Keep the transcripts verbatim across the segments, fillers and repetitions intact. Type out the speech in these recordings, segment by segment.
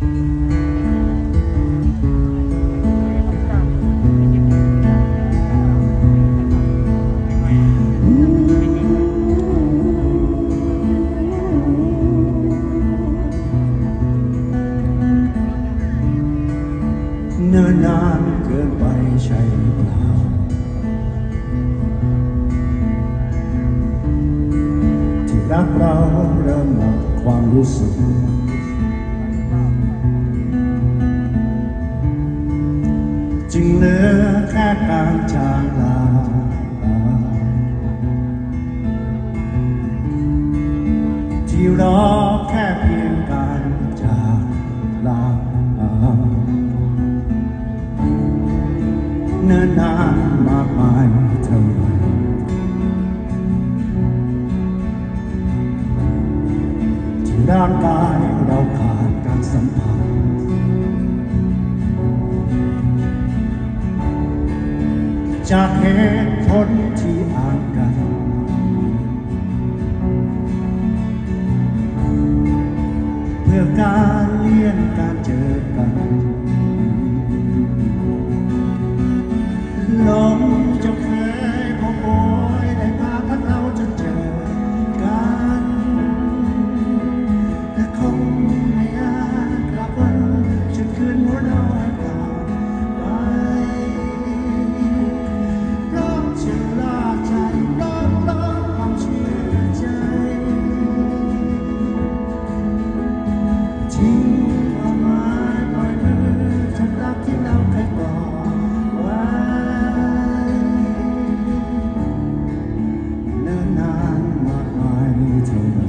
เนิ่นนานเกินไปใช่เปล่าที่รักเราเริ่มหมดความรู้สึกจึงเหลือแค่การจากลาที่รอแค่เพียงการจากลาเนิ่นนานมากมายเท่าไรที่ร่างกายเราขาดการสัมผัสจากเหตุผลที่อ่านกันเพื่อการเลี่ยงการเจอกันลมจะเคยพบโอยได้พาพัดเราจะเจอกันแต่คงไม่อาจกลับวันจะคืนหัวเรากลับไปเพราะฉันลาใจรอบรอบความเชื่อใจทิ้งความหมายปล่อยมือจงรักที่เราเคยบอกไว้เนิ่นนานมากมายเท่าไร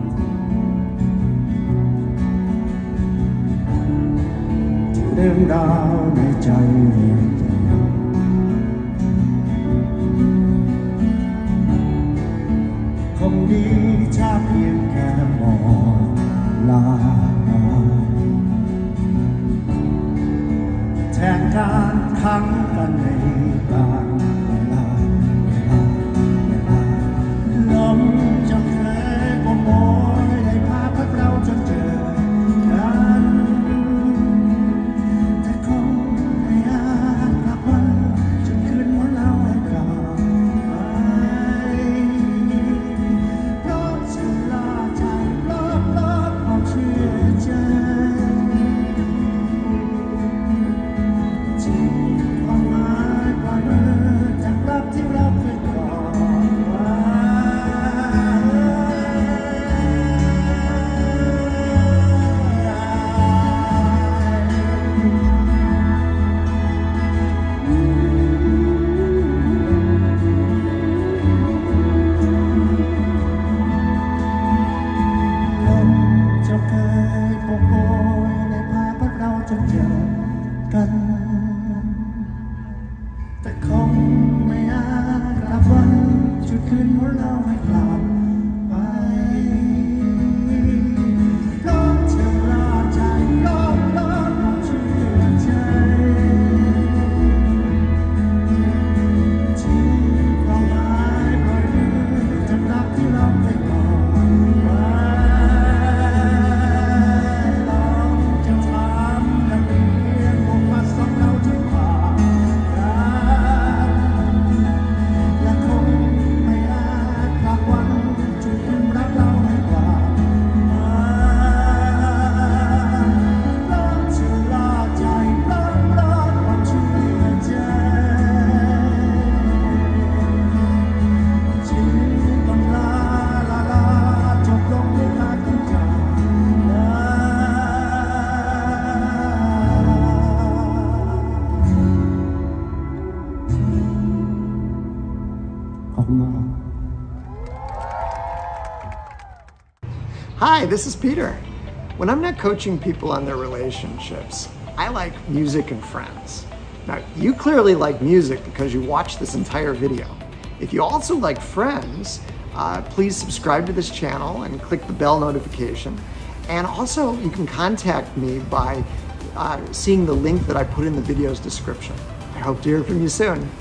ที่เรื่องราวในใจเรียกคงดีถ้าเพียงแค่บอกลาแทนการขังกันในการเวลาเวลาเวลาลมจะเคยโบกโบยได้พาพัดเราจนเจอกันแต่คงไม่อาจกลับวันจนคืนหัวเราให้กลับไปเพราะฉันลาใจรอบรอบความเชื่อใจความหมายปล่อยมือจากรักที่เราเคยกอดไว้ลมจะเคยโบกโบยในพาพัดเราจนเจอกันแต่คงไม่อาจกลับวันจุดคืนหัวเราให้กลับไปเพราะเธอลาใจรอบรอบความเชื่อใจทิ้งความหมายปล่อยมือจากรักที่เราเคยบอกไว้ลองจะทำและเปลี่ยนบทบาทสองเราจะผ่านและคงไม่อาจกลับวันจุดคืนรักเราให้กลับมาเพราะเธอลาใจรอบรอบความเชื่อใจจึงต้องลาลาลาจบลงด้วยการต้องจากลาขอบคุณมาก Hi, this is Peter. When I'm not coaching people on their relationships, I like music and friends. Now, you clearly like music because you watched this entire video. If you also like friends, uh, please subscribe to this channel and click the bell notification. And also, you can contact me by uh, seeing the link that I put in the video's description. I hope to hear from you soon.